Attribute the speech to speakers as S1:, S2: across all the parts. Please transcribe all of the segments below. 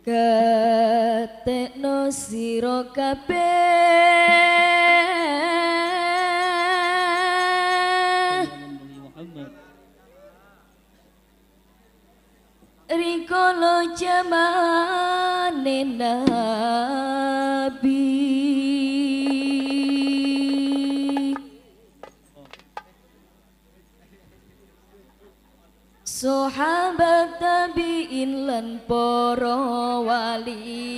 S1: Ketekno sira kabeh rikala jamane Nabi sahabat tabi'in lan para wali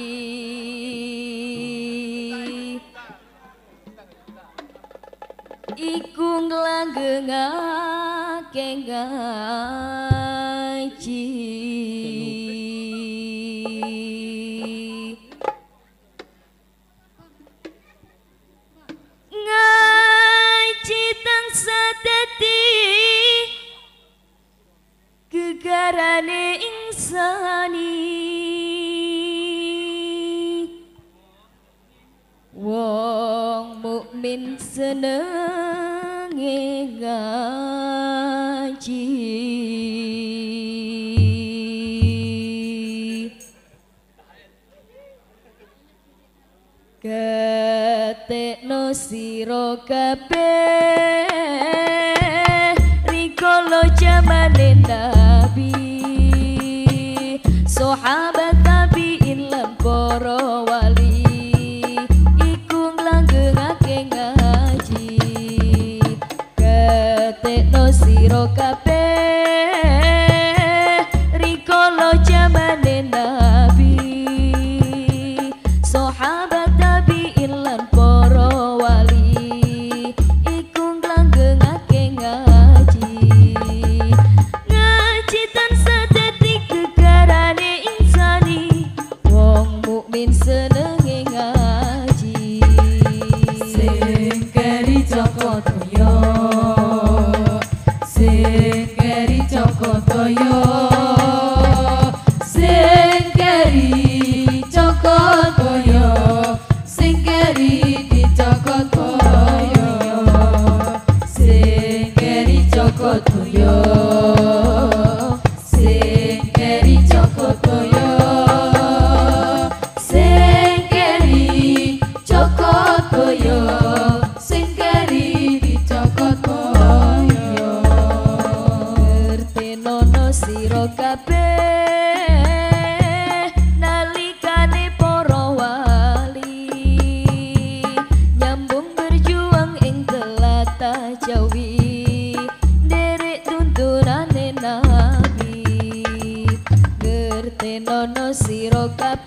S1: iku nglanggengake ngaji ngaji tansah dadi gegarane insani wong mukmin senenge ngaji ketekno sira kabeh rikala jamane Nabi sahabat tabi'in lan para wali iku nglanggengake ngaji ketekno sira kabeh rikala jamane Nabi sahabat tabi'in lan para wali iku nglanggengake ngaji ngaji tansah dadi gegarane insani wong mukmin senenge ngaji
S2: sing keri Joko Toyo sing keri Joko Toyo sing keri Joko Toyo sing keri di Joko Toyo sing keri Joko Toyo sing keri Joko Toyo sing keri Joko Toyo sing keri di Joko Toyo
S1: ngertenono sira kabeh nalikane para wali nyambung berjuang ing tlatah Jawi derek tuntunane Nabi ngertenono sira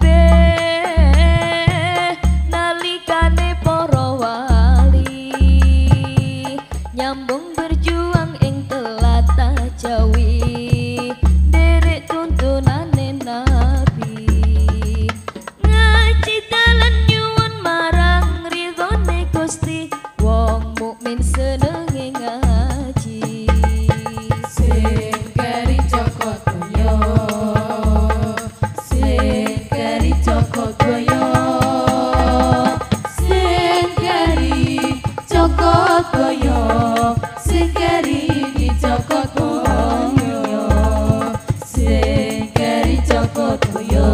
S1: kabeh nalikane para wali nyambung berjuang ing tlatah Jawi derek tuntunane Nabi ngaji dalan nyuwun marang ridhone Gusti wong mukmin senenge ngaji
S2: sing keri Joko Toyo sing keri Joko Toyo sing keri Joko Toyo sing keri di Joko Toyo sing keri Joko Toyo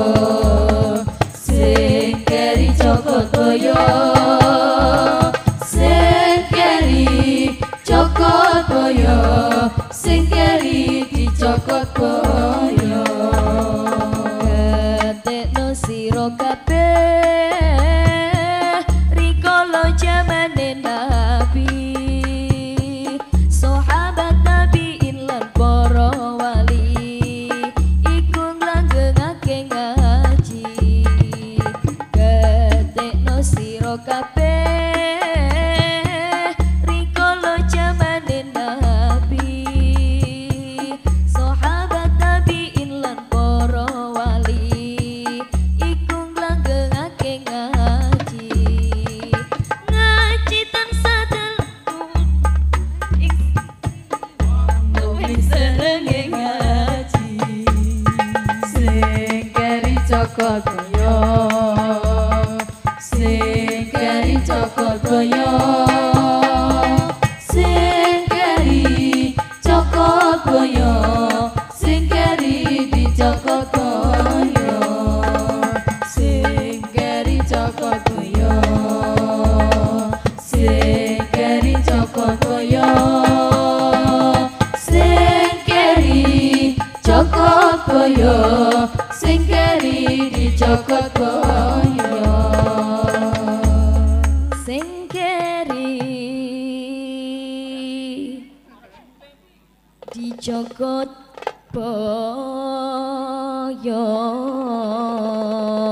S2: sing keri Joko Toyo sing keri Joko Toyo sing keri di Joko Toyo
S1: ketekno sira kabeh rikala jamane Nabi sahabat tabi'in lan para wali iku nglanggengake ngaji ketekno sira kabeh rikala jamane Nabi sahabat tabi'in lan para wali iku nglanggengake ngaji ngaji tansah
S2: mukmin senenge ngaji sing keri Joko Toyo sing keri Joko Toyo sing keri Joko Toyo sing keri di Joko Toyo sing keri dicokot boyo
S1: sing keri dicokot boyo